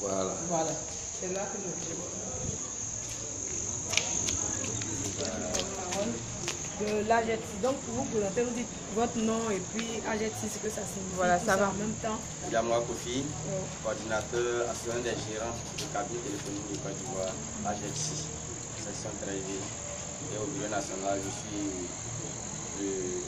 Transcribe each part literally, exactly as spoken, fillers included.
Voilà. Voilà. C'est là que je vais. De l'A G E T S I. Donc, pour vous présenter, vous dites votre nom et puis A G E T S I, ce que ça signifie. Voilà, ça va. En même temps. Yamwa Kofi, ouais. Coordinateur assurant des gérants de cabine téléphonique de Côte d'Ivoire, A G E T S I, section Trévi. Et au bureau national, je suis le,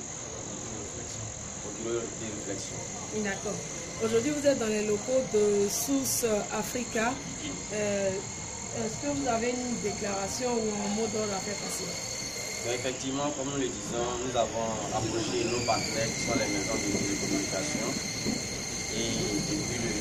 au bureau de réflexion. D'accord. Aujourd'hui, vous êtes dans les locaux de Source Africa. Euh, Est-ce que vous avez une déclaration ou un mot d'ordre à faire passer? Donc, effectivement, comme nous le disons, nous avons approché nos partenaires qui sont les maisons de télécommunication. Et depuis le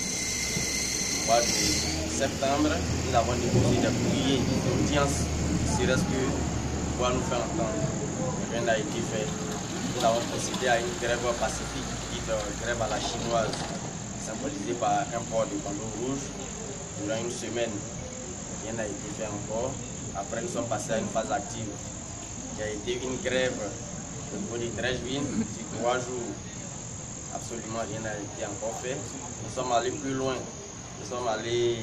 mois de septembre, nous avons déposé des courriers d'audience, serait-ce que pouvoir nous faire entendre. Rien n'a été fait. Nous avons procédé à une grève pacifique, dite grève à la chinoise, symbolisée par un port de bandeau rouge durant une semaine. Rien n'a été fait encore. Après, nous sommes passés à une phase active qui a été une grève au niveau des Treichville sur trois jours. Absolument rien n'a été encore fait. Nous sommes allés plus loin. Nous sommes allés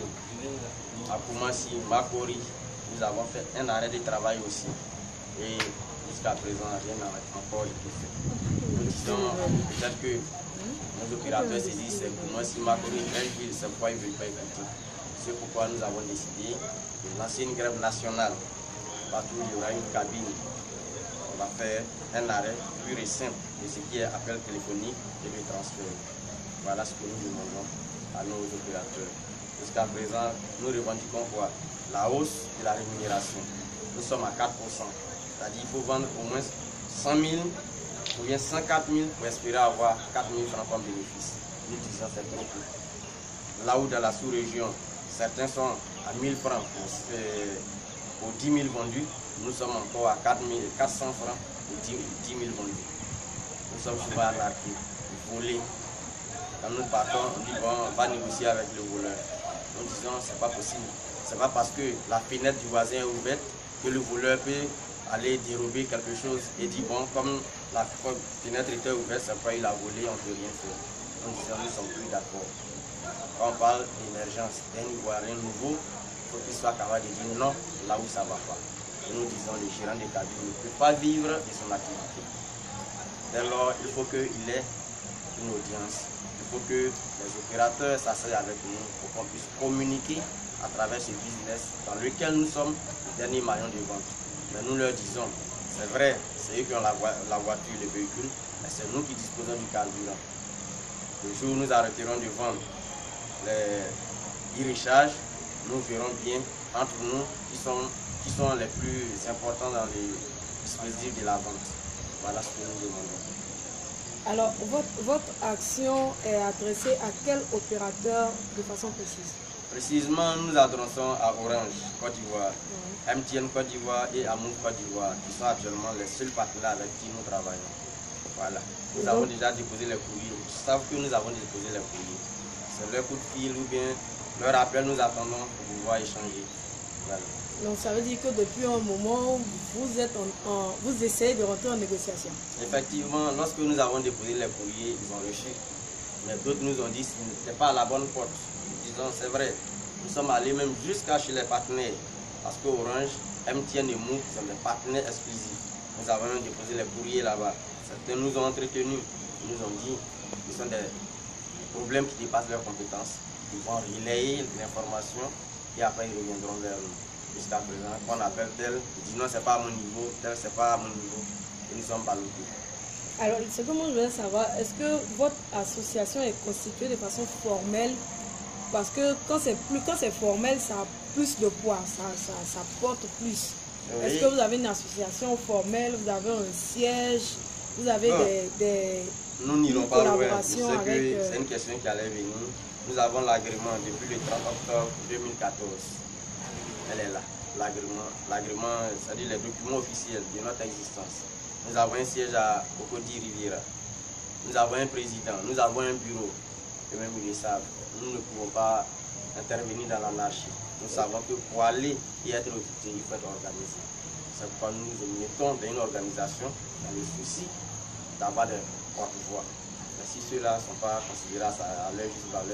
à Koumassi, Makori. Nous avons fait un arrêt de travail aussi. Et jusqu'à présent, rien n'a encore été fait. Nous disons peut-être que nos opérateurs se disent c'est Koumassi, Makori, Treichville, c'est pourquoi ils ne veulent pas écouter. C'est pourquoi nous avons décidé de lancer une grève nationale. Partout il y aura une cabine. On va faire un arrêt pur et simple de ce qui est appel téléphonique et le transfert. Voilà ce que nous demandons à nos opérateurs. Jusqu'à présent, nous revendiquons quoi? La hausse de la rémunération. Nous sommes à quatre pour cent. C'est-à-dire qu'il faut vendre au moins cent mille ou bien cent quatre mille pour espérer avoir quatre mille francs comme bénéfice. Nous disons c'est trop peu. Là où dans la sous-région, certains sont à mille francs pour, euh, pour dix mille vendus. Nous sommes encore à quatre cents francs pour dix mille vendus. Nous sommes souvent arnaqués, volés. Quand nous partons, on dit bon, on va négocier avec le voleur. Nous disons c'est pas possible. C'est pas parce que la fenêtre du voisin est ouverte que le voleur peut aller dérober quelque chose et dire bon, comme la fenêtre était ouverte, c'est pourquoi il a volé, on ne peut rien faire. Nous disons nous ne sommes plus d'accord. Quand on parle d'émergence d'un Ivoirien nouveau, il faut qu'il soit capable de dire non là où ça ne va pas. Et nous disons le gérant de cabine ne peut pas vivre de son activité. Dès lors, il faut qu'il ait une audience. Il faut que les opérateurs s'asseyent avec nous pour qu'on puisse communiquer à travers ce business dans lequel nous sommes le dernier maillon de vente. Mais nous leur disons, c'est vrai, c'est eux qui ont la, vo la voiture, le véhicule, mais c'est nous qui disposons du carburant. Le jour où nous arrêterons de vendre les e-recharge, nous verrons bien entre nous qui sont, qui sont les plus importants dans les dispositifs de la vente. Voilà ce que nous demandons. Alors, votre, votre action est adressée à quel opérateur de façon précise? Précisément, nous adressons à Orange, Côte d'Ivoire, mmh. M T N Côte d'Ivoire et Amour Côte d'Ivoire, qui sont actuellement les seuls partenaires avec qui nous travaillons. Voilà. Nous et avons donc, déjà déposé les courriers. Ils savent que nous avons déposé les courriers. C'est leur coup de fil ou bien leur appel, nous attendons pour pouvoir échanger. Voilà. Donc ça veut dire que depuis un moment, vous, êtes en, en, vous essayez de rentrer en négociation. Effectivement, lorsque nous avons déposé les courriers, ils ont reçu. Mais d'autres nous ont dit que ce n'était pas à la bonne porte. Nous disons, c'est vrai. Nous sommes allés même jusqu'à chez les partenaires. Parce qu'Orange, M T N et Mou sont des partenaires exclusifs. Nous avons même déposé les courriers là-bas. Certains nous ont entretenus. Ils nous ont dit que ce sont des problèmes qui dépassent leurs compétences. Ils vont relayer l'information et après ils reviendront vers nous. Jusqu'à présent, qu'on appelle tel, ils disent non, c'est pas à mon niveau, tel, c'est pas à mon niveau, et nous sommes ballottés. Alors, ce que moi je voudrais savoir, est-ce que votre association est constituée de façon formelle? Parce que quand c'est plus, quand c'est formel, ça a plus de poids, ça, ça, ça porte plus. Oui. Est-ce que vous avez une association formelle, vous avez un siège, vous avez non. des, des nous n'irons pas loin. C'est avec... euh... une question qui allait venir. Nous avons l'agrément depuis le trente octobre deux mille quatorze. Elle est là. L'agrément, l'agrément, c'est-à-dire les documents officiels de notre existence. Nous avons un siège à Cocody Riviera. Nous avons un président, nous avons un bureau. Et même ils le savent. Nous ne pouvons pas intervenir dans l'anarchie. Nous savons que pour aller et être recruté, il faut être organisé. C'est pourquoi nous nous mettons dans une organisation dans le souci d'avoir des porte-voix. Mais si ceux-là ne sont pas considérés à leur juste valeur,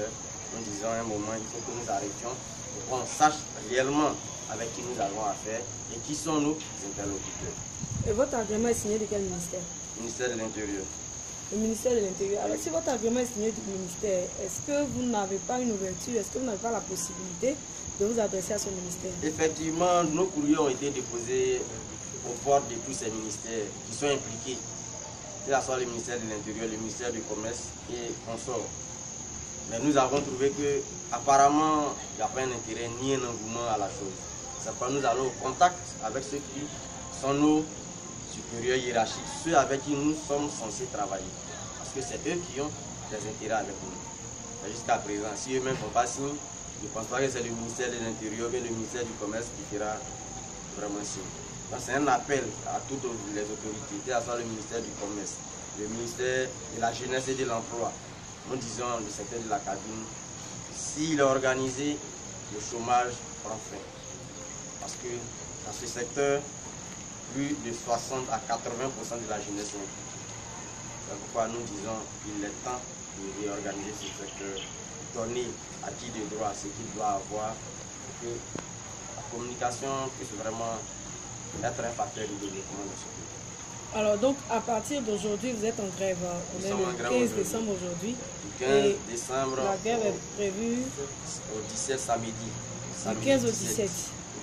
nous disons à un moment, il faut que nous arrêtions pour qu'on sache réellement avec qui nous avons affaire et qui sont nos interlocuteurs. Et votre agrément est signé de quel ministère? Ministère de l'Intérieur. Le ministère de l'Intérieur. Alors, si votre agrément est signé du ministère, est-ce que vous n'avez pas une ouverture, est-ce que vous n'avez pas la possibilité de vous adresser à ce ministère? Effectivement, nos courriers ont été déposés aux portes de tous ces ministères qui sont impliqués. Que ce soit le ministère de l'Intérieur, le ministère du Commerce et consorts. Mais nous avons trouvé que apparemment il n'y a pas un intérêt ni un engouement à la chose. C'est pourquoi nous allons au contact avec ceux qui sont nos supérieurs hiérarchiques, ceux avec qui nous sommes censés travailler. Parce que c'est eux qui ont des intérêts avec nous. Mais jusqu'à présent, si eux-mêmes ne font pas signe, je ne pense pas que c'est le ministère de l'Intérieur ou le ministère du Commerce qui fera vraiment signe. Donc c'est un appel à toutes les autorités, que ce soit le ministère du Commerce, le ministère de la Jeunesse et de l'Emploi. Nous disons le secteur de la cabine, s'il est organisé, le chômage prend fin. Parce que dans ce secteur, plus de soixante à quatre-vingts pour cent de la jeunesse est impliquée. C'est pourquoi nous disons qu'il est temps de réorganiser ce secteur, donner à qui de droit ce qu'il doit avoir, pour que la communication puisse vraiment être un facteur de développement de ce pays. Alors donc à partir d'aujourd'hui, vous êtes en grève. On est le quinze décembre aujourd'hui. Du quinze décembre, la grève est prévue au dix-sept samedi. Du quinze au dix-sept.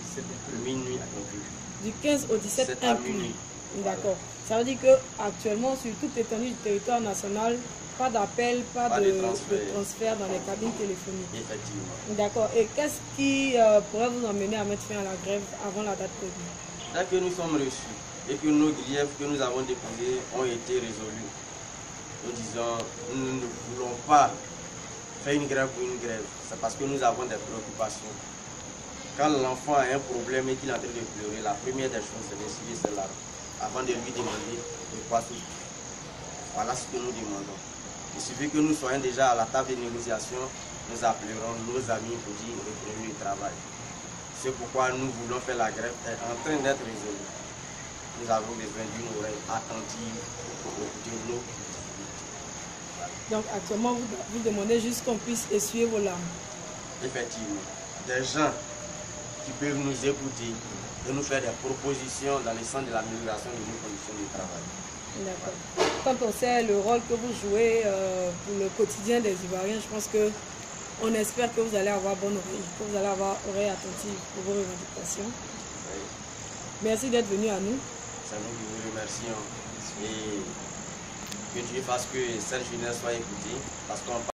Minuit à conclure. Du quinze au dix-sept inclus. D'accord. Ça veut dire qu'actuellement, sur toute l'étendue du territoire national, pas d'appel, pas, pas de, de, transfert. de transfert dans les cabines téléphoniques. Effectivement. D'accord. Et qu'est-ce qui euh, pourrait vous emmener à mettre fin à la grève avant la date prévue? Dès que nous sommes reçus et que nos griefs que nous avons déposés ont été résolus, nous disons, nous ne voulons pas faire une grève pour une grève. C'est parce que nous avons des préoccupations. Quand l'enfant a un problème et qu'il est en train de pleurer, la première des choses, c'est d'essuyer ses larmes avant de lui demander de quoi souffrir. Voilà ce que nous demandons. Il suffit que nous soyons déjà à la table de négociation, nous appellerons nos amis pour dire reprenez le travail. C'est pourquoi nous voulons faire la grève, est en train d'être résolue. Nous avons besoin d'une oreille attentive pour écouter nos difficultés. Donc actuellement, vous, vous demandez juste qu'on puisse essuyer vos larmes. Effectivement. Des gens qui peuvent nous écouter et nous faire des propositions dans le sens de l'amélioration de nos conditions de travail. D'accord. Quand on sait le rôle que vous jouez euh, pour le quotidien des Ivoiriens, je pense que on espère que vous allez avoir bonne oreille, que vous allez avoir oreille attentive pour vos revendications. Oui. Merci d'être venu à nous. C'est nous qui vous remercions et que Dieu fasse que cette jeunesse soit écoutée parce qu'on